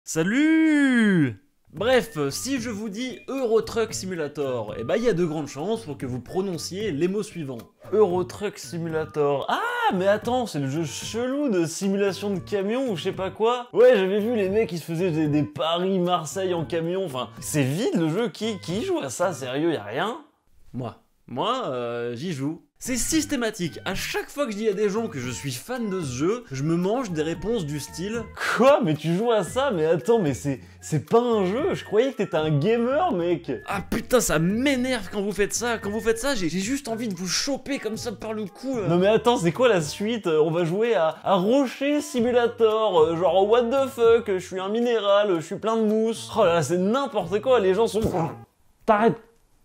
Salut! Bref, si je vous dis Euro Truck Simulator, eh ben il y a de grandes chances pour que vous prononciez les mots suivants. Euro Truck Simulator. Ah, mais attends, c'est le jeu chelou de simulation de camion ou je sais pas quoi. Ouais, j'avais vu les mecs qui se faisaient des Paris-Marseille en camion, enfin, c'est vide le jeu, qui joue à ça, sérieux, y a rien? Moi, j'y joue. C'est systématique, à chaque fois que je dis à des gens que je suis fan de ce jeu, je me mange des réponses du style « Quoi? Mais tu joues à ça? Mais attends, mais c'est pas un jeu, je croyais que t'étais un gamer, mec !» Ah putain, ça m'énerve quand vous faites ça, j'ai juste envie de vous choper comme ça par le cou là. Non mais attends, c'est quoi la suite? On va jouer à Rocher Simulator, genre what the fuck, je suis un minéral, je suis plein de mousse. Oh là là, c'est n'importe quoi, les gens sont... T'arrêtes.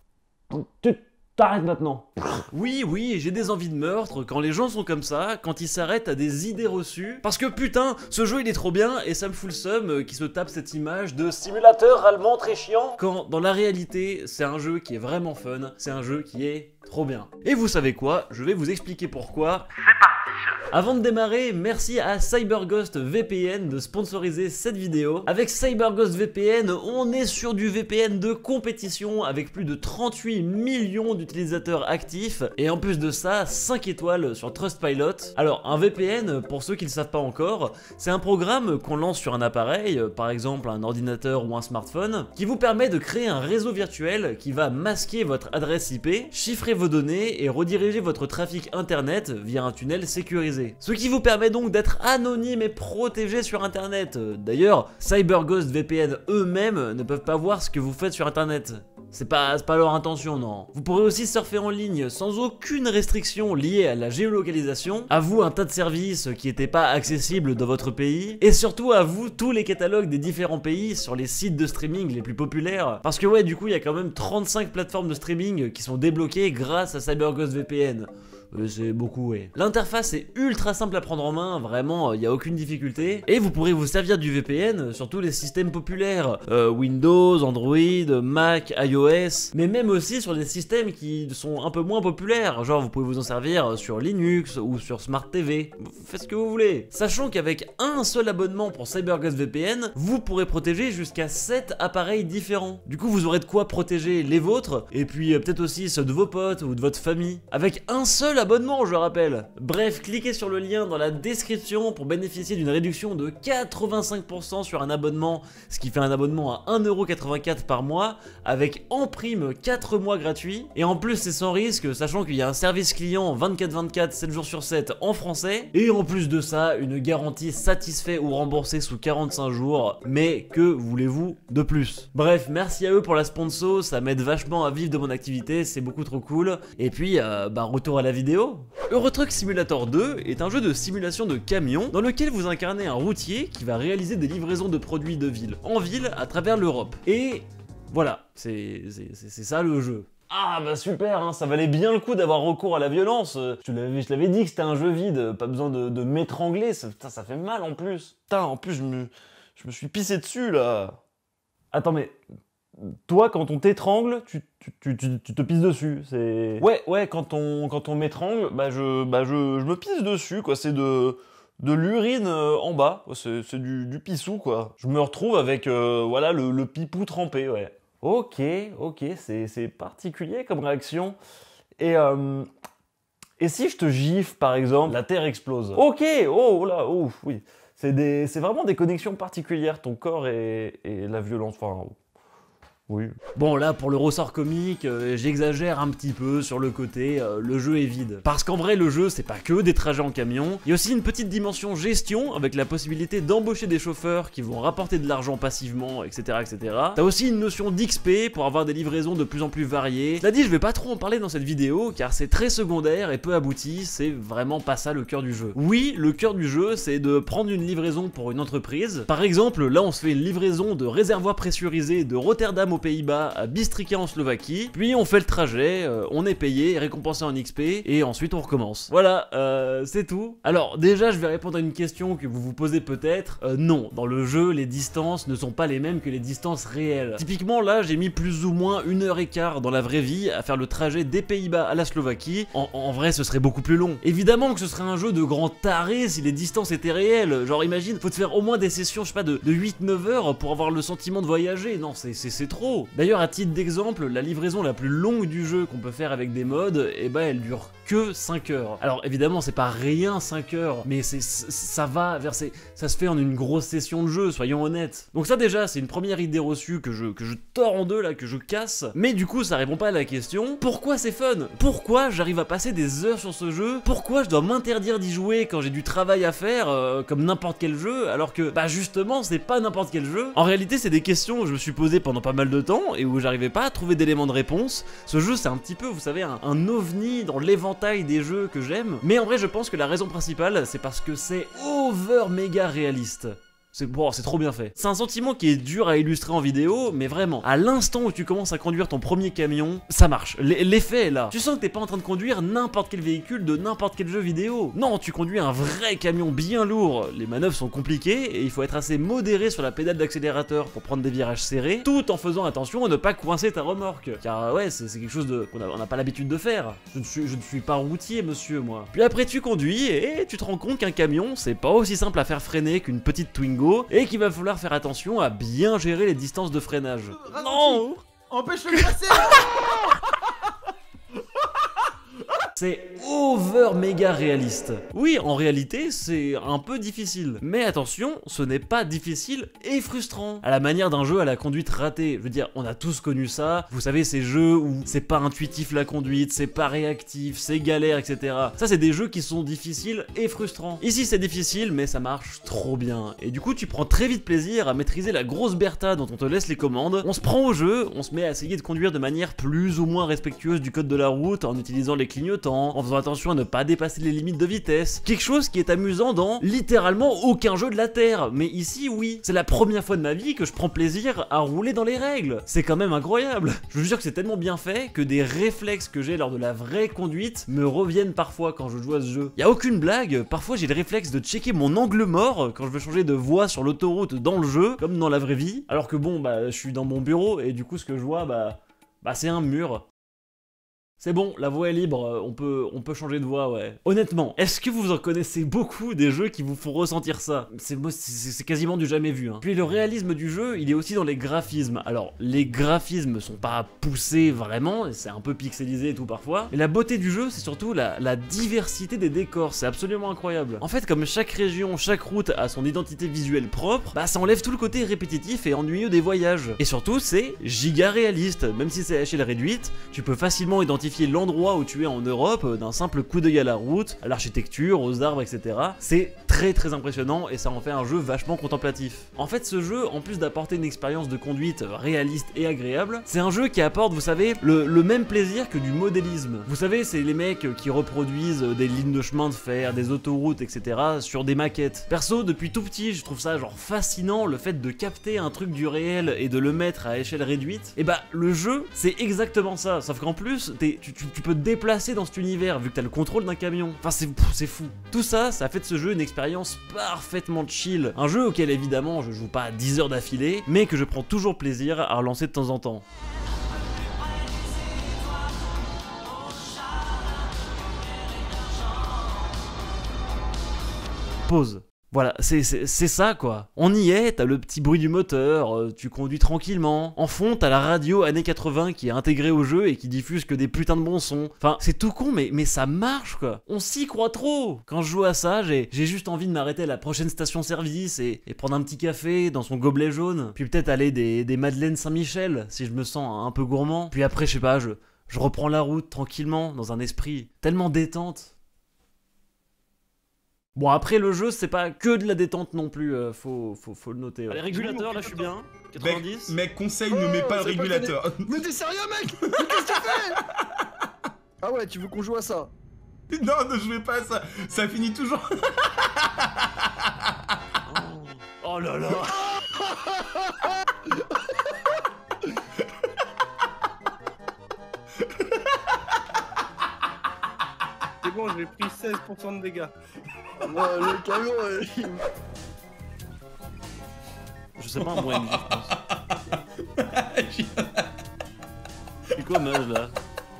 T'arrêtes maintenant. Oui, j'ai des envies de meurtre quand les gens sont comme ça, quand ils s'arrêtent à des idées reçues. Parce que putain, ce jeu il est trop bien et ça me fout le seum qui se tape cette image de simulateur allemand très chiant. Quand dans la réalité, c'est un jeu qui est vraiment fun, c'est un jeu qui est trop bien. Et vous savez quoi? Je vais vous expliquer pourquoi. C'est parti! Avant de démarrer, merci à CyberGhost VPN de sponsoriser cette vidéo. Avec CyberGhost VPN, on est sur du VPN de compétition avec plus de 38 millions d'utilisateurs actifs et en plus de ça, 5 étoiles sur Trustpilot. Alors un VPN, pour ceux qui ne le savent pas encore, c'est un programme qu'on lance sur un appareil, par exemple un ordinateur ou un smartphone, qui vous permet de créer un réseau virtuel qui va masquer votre adresse IP, chiffrer vos données et rediriger votre trafic internet via un tunnel sécurisé. Ce qui vous permet donc d'être anonyme et protégé sur internet. D'ailleurs, CyberGhost VPN eux-mêmes ne peuvent pas voir ce que vous faites sur internet. C'est pas leur intention, non. Vous pourrez aussi surfer en ligne sans aucune restriction liée à la géolocalisation, à vous un tas de services qui n'étaient pas accessibles dans votre pays, et surtout à vous tous les catalogues des différents pays sur les sites de streaming les plus populaires. Parce que ouais, du coup, il y a quand même 35 plateformes de streaming qui sont débloquées grâce à CyberGhost VPN. C'est beaucoup, ouais. L'interface est ultra simple à prendre en main, vraiment, il n'y a aucune difficulté. Et vous pourrez vous servir du VPN sur tous les systèmes populaires. Windows, Android, Mac, iOS, mais même aussi sur des systèmes qui sont un peu moins populaires. Genre, vous pouvez vous en servir sur Linux ou sur Smart TV. Vous faites ce que vous voulez. Sachant qu'avec un seul abonnement pour CyberGhost VPN, vous pourrez protéger jusqu'à 7 appareils différents. Du coup, vous aurez de quoi protéger les vôtres, et puis peut-être aussi ceux de vos potes ou de votre famille. Avec un seul abonnement, je rappelle. Bref, cliquez sur le lien dans la description pour bénéficier d'une réduction de 85% sur un abonnement, ce qui fait un abonnement à 1,84€ par mois, avec en prime 4 mois gratuits. Et en plus, c'est sans risque, sachant qu'il y a un service client 24/24, 7 jours sur 7 en français. Et en plus de ça, une garantie satisfait ou remboursée sous 45 jours. Mais que voulez-vous de plus? Bref, merci à eux pour la sponsor, ça m'aide vachement à vivre de mon activité, c'est beaucoup trop cool. Et puis, retour à la vidéo. Euro Truck Simulator 2 est un jeu de simulation de camion dans lequel vous incarnez un routier qui va réaliser des livraisons de produits de ville en ville à travers l'Europe. Et voilà, c'est ça le jeu. Ah bah super, hein, ça valait bien le coup d'avoir recours à la violence. Je l'avais dit que c'était un jeu vide, pas besoin de m'étrangler, putain, ça fait mal en plus. Putain, en plus je me suis pissé dessus là. Attends mais... Toi, quand on t'étrangle, tu te pisses dessus, c'est... Ouais, quand on m'étrangle, je me pisse dessus, quoi, c'est de l'urine en bas, c'est du pissou, quoi. Je me retrouve avec, voilà, le pipou trempé, ouais. Ok, c'est particulier comme réaction. Et si je te gifle, par exemple, la Terre explose. Ok, oh là, ouf, oui. C'est vraiment des connexions particulières, ton corps et la violence, enfin... Oui. Bon là pour le ressort comique, j'exagère un petit peu sur le côté le jeu est vide. Parce qu'en vrai le jeu c'est pas que des trajets en camion, il y a aussi une petite dimension gestion avec la possibilité d'embaucher des chauffeurs qui vont rapporter de l'argent passivement, etc. T'as aussi une notion d'XP pour avoir des livraisons de plus en plus variées. Cela dit, je vais pas trop en parler dans cette vidéo car c'est très secondaire et peu abouti, c'est vraiment pas ça le cœur du jeu. Oui, le cœur du jeu c'est de prendre une livraison pour une entreprise. Par exemple, là on se fait une livraison de réservoirs pressurisés de Rotterdam au aux Pays-Bas, à Bystrica en Slovaquie, puis on fait le trajet, on est payé, récompensé en XP, et ensuite on recommence. Voilà, c'est tout. Alors déjà je vais répondre à une question que vous vous posez peut-être. Non, dans le jeu, les distances ne sont pas les mêmes que les distances réelles. Typiquement là, j'ai mis plus ou moins 1h15 dans la vraie vie à faire le trajet des Pays-Bas à la Slovaquie. En vrai, ce serait beaucoup plus long. Évidemment que ce serait un jeu de grand taré si les distances étaient réelles. Genre imagine, faut te faire au moins des sessions, je sais pas, de 8-9 heures pour avoir le sentiment de voyager. Non, c'est trop. D'ailleurs, à titre d'exemple, la livraison la plus longue du jeu qu'on peut faire avec des mods, eh ben elle dure que 5 heures. Alors évidemment, c'est pas rien 5 heures, mais ça va vers ça se fait en une grosse session de jeu, soyons honnêtes. Donc ça déjà, c'est une première idée reçue que je tords en deux là, que je casse. Mais du coup, ça répond pas à la question. Pourquoi c'est fun? Pourquoi j'arrive à passer des heures sur ce jeu? Pourquoi je dois m'interdire d'y jouer quand j'ai du travail à faire, comme n'importe quel jeu, alors que bah justement, c'est pas n'importe quel jeu? En réalité, c'est des questions que je me suis posées pendant pas mal de temps et où j'arrivais pas à trouver d'éléments de réponse. Ce jeu, c'est un petit peu, vous savez, un ovni dans l'éventail des jeux que j'aime. Mais en vrai, je pense que la raison principale, c'est parce que c'est over méga réaliste. C'est trop bien fait. C'est un sentiment qui est dur à illustrer en vidéo, mais vraiment, à l'instant où tu commences à conduire ton premier camion, ça marche. L'effet est là. Tu sens que t'es pas en train de conduire n'importe quel véhicule de n'importe quel jeu vidéo. Non, tu conduis un vrai camion bien lourd. Les manœuvres sont compliquées et il faut être assez modéré sur la pédale d'accélérateur pour prendre des virages serrés, tout en faisant attention à ne pas coincer ta remorque. Car ouais, c'est quelque chose qu'on n'a pas l'habitude de faire. Je ne suis pas routier, monsieur, moi. Puis après, tu conduis et tu te rends compte qu'un camion, c'est pas aussi simple à faire freiner qu'une petite Twingo. Et qu'il va falloir faire attention à bien gérer les distances de freinage. Non! Empêche-le de passer. C'est over méga réaliste. Oui, en réalité, c'est un peu difficile. Mais attention, ce n'est pas difficile et frustrant. À la manière d'un jeu à la conduite ratée. Je veux dire, on a tous connu ça. Vous savez, ces jeux où c'est pas intuitif la conduite, c'est pas réactif, c'est galère, etc. Ça, c'est des jeux qui sont difficiles et frustrants. Ici, c'est difficile, mais ça marche trop bien. Et du coup, tu prends très vite plaisir à maîtriser la grosse Bertha dont on te laisse les commandes. On se prend au jeu, on se met à essayer de conduire de manière plus ou moins respectueuse du code de la route en utilisant les clignotants, en faisant attention à ne pas dépasser les limites de vitesse. Quelque chose qui est amusant dans littéralement aucun jeu de la Terre. Mais ici, oui. C'est la première fois de ma vie que je prends plaisir à rouler dans les règles. C'est quand même incroyable. Je vous jure que c'est tellement bien fait que des réflexes que j'ai lors de la vraie conduite me reviennent parfois quand je joue à ce jeu. Y a aucune blague, parfois j'ai le réflexe de checker mon angle mort quand je veux changer de voie sur l'autoroute dans le jeu, comme dans la vraie vie. Alors que bon, bah je suis dans mon bureau et du coup ce que je vois, bah c'est un mur. C'est bon, la voie est libre, on peut changer de voie, ouais. Honnêtement, est-ce que vous en connaissez beaucoup des jeux qui vous font ressentir ça? C'est quasiment du jamais vu, hein. Puis le réalisme du jeu, il est aussi dans les graphismes. Alors, les graphismes sont pas poussés vraiment, c'est un peu pixelisé et tout parfois. Mais la beauté du jeu, c'est surtout la diversité des décors, c'est absolument incroyable. En fait, comme chaque région, chaque route a son identité visuelle propre, bah ça enlève tout le côté répétitif et ennuyeux des voyages. Et surtout, c'est giga réaliste, même si c'est à échelle réduite, tu peux facilement identifier l'endroit où tu es en Europe d'un simple coup d'œil à la route, à l'architecture, aux arbres, etc. C'est très impressionnant et ça en fait un jeu vachement contemplatif. En fait, ce jeu, en plus d'apporter une expérience de conduite réaliste et agréable, c'est un jeu qui apporte, vous savez, le même plaisir que du modélisme. Vous savez, c'est les mecs qui reproduisent des lignes de chemin de fer, des autoroutes, etc. sur des maquettes. Perso, depuis tout petit, je trouve ça genre fascinant, le fait de capter un truc du réel et de le mettre à échelle réduite. Et bah, le jeu, c'est exactement ça, sauf qu'en plus, tu peux te déplacer dans cet univers vu que t'as le contrôle d'un camion. Enfin, c'est fou. Tout ça, ça fait de ce jeu une expérience parfaitement chill. Un jeu auquel évidemment je joue pas 10 heures d'affilée, mais que je prends toujours plaisir à relancer de temps en temps. Pause. Voilà, c'est ça quoi. On y est, t'as le petit bruit du moteur, tu conduis tranquillement. En fond, t'as la radio années 80 qui est intégrée au jeu et qui diffuse que des putains de bons sons. Enfin, c'est tout con, mais ça marche quoi. On s'y croit trop. Quand je joue à ça, j'ai juste envie de m'arrêter à la prochaine station-service et prendre un petit café dans son gobelet jaune. Puis peut-être aller des Madeleines Saint-Michel si je me sens un peu gourmand. Puis après, je sais pas, je reprends la route tranquillement dans un esprit tellement détente. Bon, après le jeu, c'est pas que de la détente non plus, faut le noter. Ouais. Les régulateurs, là je suis bien. 90. Mec, conseil, ne mets pas le régulateur. Mais t'es sérieux, mec? Mais qu'est-ce que tu fais? Ah ouais, tu veux qu'on joue à ça? Non, ne jouez pas à ça. Ça finit toujours. Oh là là. J'ai pris 16% de dégâts. Le camion, Je sais pas, un mois et demi, je pense. C'est quoi Mage là?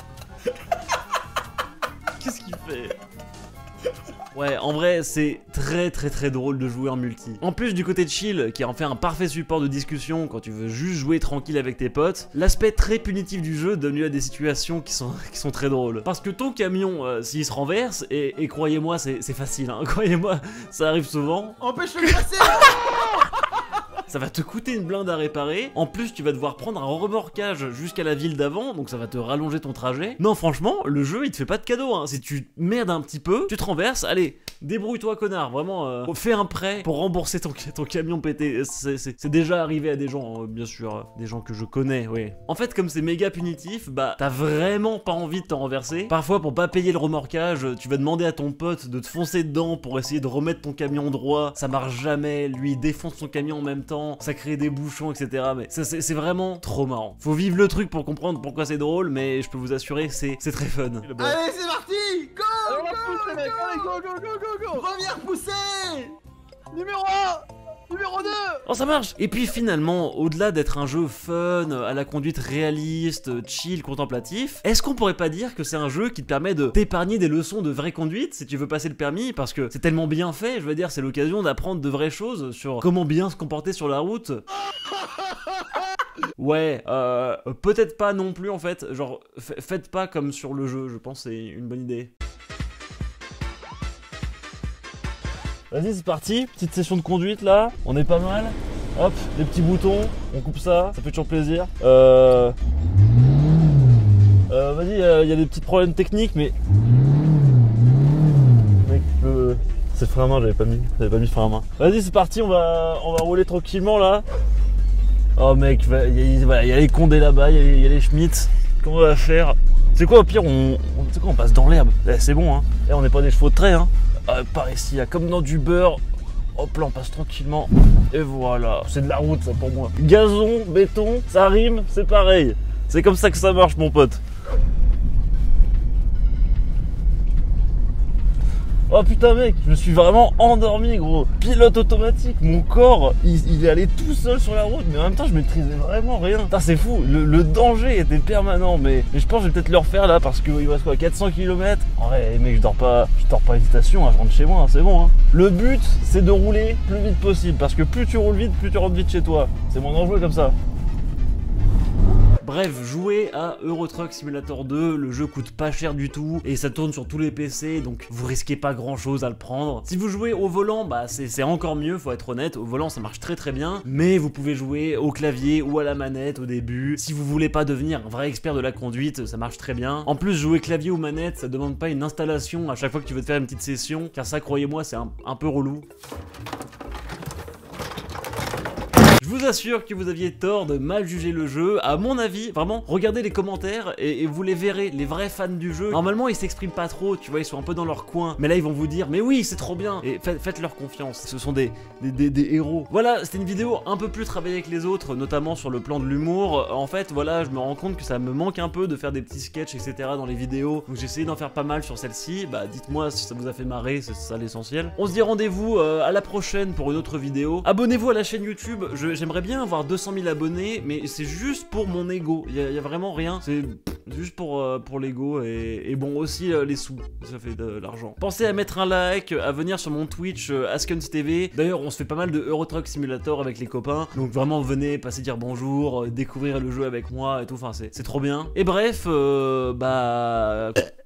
Qu'est-ce qu'il fait? Ouais, en vrai, c'est très drôle de jouer en multi. En plus du côté de chill, qui en fait un parfait support de discussion quand tu veux juste jouer tranquille avec tes potes, l'aspect très punitif du jeu donne lieu à des situations qui sont très drôles. Parce que ton camion, s'il se renverse, et croyez-moi, c'est facile, hein, croyez-moi, ça arrive souvent. Empêche-le de passer. Ça va te coûter une blinde à réparer. En plus, tu vas devoir prendre un remorquage jusqu'à la ville d'avant, donc ça va te rallonger ton trajet. Non, franchement, le jeu, il te fait pas de cadeau, hein. Si tu merdes un petit peu, tu te renverses, allez, débrouille-toi, connard. Vraiment, fais un prêt pour rembourser ton camion pété. C'est déjà arrivé à des gens, bien sûr, des gens que je connais, oui. En fait, comme c'est méga punitif, bah, t'as vraiment pas envie de t'en renverser. Parfois, pour pas payer le remorquage, tu vas demander à ton pote de te foncer dedans pour essayer de remettre ton camion droit. Ça marche jamais, lui, il défonce son camion en même temps. Ça crée des bouchons, etc. Mais c'est vraiment trop marrant. Faut vivre le truc pour comprendre pourquoi c'est drôle, mais je peux vous assurer, c'est très fun. Allez, c'est parti. Go, Alors, on pousse, les mecs. Allez, go. Reviens repousser. Numéro 1. Numéro 2. Oh, ça marche. Et puis finalement, au-delà d'être un jeu fun, à la conduite réaliste, chill, contemplatif, est-ce qu'on pourrait pas dire que c'est un jeu qui te permet de t'épargner des leçons de vraie conduite si tu veux passer le permis, parce que c'est tellement bien fait, je veux dire, c'est l'occasion d'apprendre de vraies choses sur comment bien se comporter sur la route. Ouais, peut-être pas non plus en fait, genre faites pas comme sur le jeu, je pense que c'est une bonne idée. Vas-y, c'est parti, petite session de conduite là, on est pas mal. Hop, les petits boutons, on coupe ça fait toujours plaisir. Vas-y, il y a des petits problèmes techniques, mais... Mec, c'est le frein à main, j'avais pas mis frein à main. Vas-y, c'est parti, on va rouler tranquillement là. Oh mec, il y a les Condés là-bas, il y a les Schmitz. Comment on va faire? C'est quoi au pire, on passe dans l'herbe. C'est bon, hein. Et on n'est pas des chevaux de trait, hein. Par ici, comme dans du beurre. Hop là, on passe tranquillement. Et voilà, c'est de la route ça pour moi. Gazon, béton, ça rime, c'est pareil. C'est comme ça que ça marche mon pote. Oh putain mec, je me suis vraiment endormi gros. Pilote automatique, mon corps, il est allé tout seul sur la route, mais en même temps je maîtrisais vraiment rien. Putain c'est fou, le danger était permanent, mais je pense que je vais peut-être le refaire là parce qu'il me reste quoi, 400 km. En vrai mec, je dors pas à hésitation, hein, je rentre chez moi, hein, c'est bon. Hein. Le but c'est de rouler le plus vite possible, parce que plus tu roules vite, plus tu rentres vite chez toi. C'est mon enjeu comme ça. Bref, jouez à Euro Truck Simulator 2, le jeu coûte pas cher du tout et ça tourne sur tous les PC, donc vous risquez pas grand chose à le prendre. Si vous jouez au volant, bah c'est encore mieux, faut être honnête, au volant ça marche très bien, mais vous pouvez jouer au clavier ou à la manette au début. Si vous voulez pas devenir un vrai expert de la conduite, ça marche très bien. En plus, jouer clavier ou manette, ça demande pas une installation à chaque fois que tu veux te faire une petite session, car ça, croyez-moi, c'est un peu relou. Je vous assure que vous aviez tort de mal juger le jeu. À mon avis, vraiment, regardez les commentaires et vous les verrez, les vrais fans du jeu. Normalement, ils s'expriment pas trop, tu vois, ils sont un peu dans leur coin. Mais là, ils vont vous dire, mais oui, c'est trop bien. Et faites-leur confiance, ce sont des héros. Voilà, c'était une vidéo un peu plus travaillée que les autres, notamment sur le plan de l'humour. En fait, voilà, je me rends compte que ça me manque un peu de faire des petits sketchs, etc. dans les vidéos. Donc j'ai essayé d'en faire pas mal sur celle-ci. Bah, dites-moi si ça vous a fait marrer, c'est ça l'essentiel. On se dit rendez-vous à la prochaine pour une autre vidéo. Abonnez-vous à la chaîne YouTube, j'aimerais bien avoir 200 000 abonnés, mais c'est juste pour mon ego. Il y a vraiment rien. C'est juste pour l'ego et bon aussi les sous. Ça fait de l'argent. Pensez à mettre un like, à venir sur mon Twitch Askens TV. D'ailleurs, on se fait pas mal de Euro Truck Simulator avec les copains. Donc vraiment, venez passer dire bonjour, découvrir le jeu avec moi et tout. Enfin, c'est trop bien. Et bref, bah...